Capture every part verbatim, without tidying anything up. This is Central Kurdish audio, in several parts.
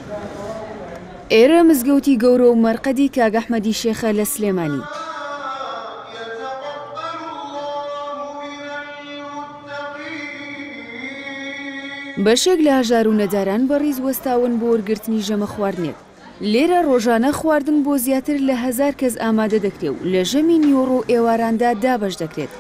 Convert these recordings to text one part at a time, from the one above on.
ئێرە مزگەوتی گەورە و مەرقەدی کاک ئەحمەدی شێخە لە سلێمانی. بەشێک لە هەژار و نەداران بەڕیز وەستاون بۆ وەرگرتنی ژەمە خواردنێک. لێرە ڕۆژانە خواردن بۆ زیاتر لە هەزار کەس ئامادە دەکرێت و لە ژەمی نیوەڕۆ ئێواراندا دابەش دەکرێت.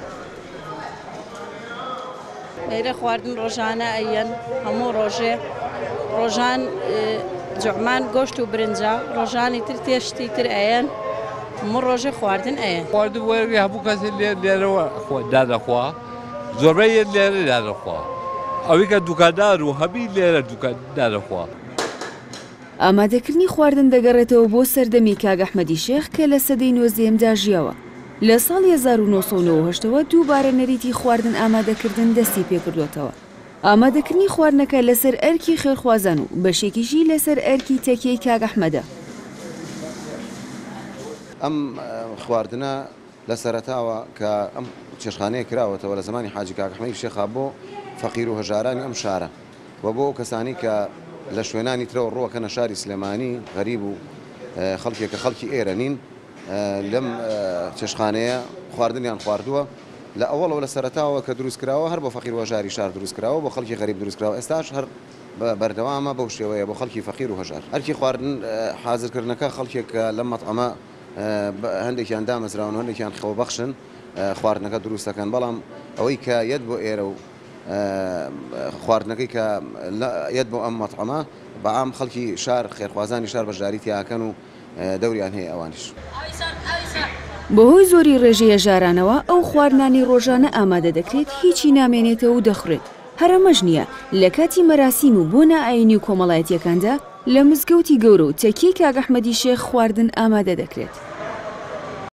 لێرە خواردن ڕۆژانە ئەیەن هەموو ڕۆژێ ڕۆژان جوعمان گۆشت و برنجە ڕۆژانی تر تێشتی تر ئەیەن هەموو ڕۆژێ خواردن ئەیەن. خواردن وەرگی هەموو کەسی لێرەوە دادەخوا زۆربەی لێرە دادەخوا ئەوەی کە دوکاندار و هەمی لێرە دادەخوا. ئامادەکردنی خواردن دەگەڕێتەوە بۆ سەردەمی کاک ئەحمەدی شێخ کە لە سەدەی نۆزدەهەمدا ژیاوە. لە ساڵی هەزار و نۆ سەد و نۆ هەشتەوە دووبارە نەریتی خواردن ئامادەکردن دەستی پێکردوێتەوە. ئامادەکردنی خواردنەکە لەسەر ئەرکی خێرخوازان و بەشێکیشی لەسەر ئەرکی تەکیەی کاک ئەحمەدە. ئەم خواردنە لە سەرەتاوە کە ئەم چێشخانەیە کراوەتەوە لە زمانی حاجی کاک ئەحمەدی شێخا بۆ فەقیر و هەژارانی ئەم شارە و بۆ کەسانی کە لە شوێنانی ترەوە ڕووەکەنە شاری سلێمانی غەریب و خەڵکێکە خەڵکی ئێرە نین لەم چێشخانەیە خواردنیان خواردووە لە ئەوڵەوە لە سەرەتاوە کە دروستکراوە هەر بۆ فەقیر و هەژاری شار دروستکراوە بۆ خەڵکی غەریب دروستکراوە ئێستاش هەر بەردەوامە بەو شێوەیە بۆ خەڵکی فەقیر و هەژار. ئەرکی خواردن حازرکردنەکە خەڵکێک لەم مەطعەمە هەندێکیان دامەزراون و هەندێکیان خەوبەخشن خواردنەکە دروستەکەن بەڵام ئەوەی کە یەت بۆ ئێرە و خواردنەکەی کە یەت بۆ ئەم مەطعەمە بەعام خەڵکی شار خێرخوازانی شار بەشداری تیاکەن و دەوریان هەیە ئەوانیش. بەهۆی زۆری ڕێژەیە ژارانەوە ئەو خواردنانی ڕۆژانە ئامادە دەکرێت هیچی نامێنێتەوە و دەخڕێت. هەرەمەش نییە لە کاتی مەراسیم و بۆ نائینی و کۆمەڵایەتیەکاندا لە مزگەوتی گەورە و تەکیەی کاک ئەحمەدی شێخ خواردن ئامادە دەکرێت.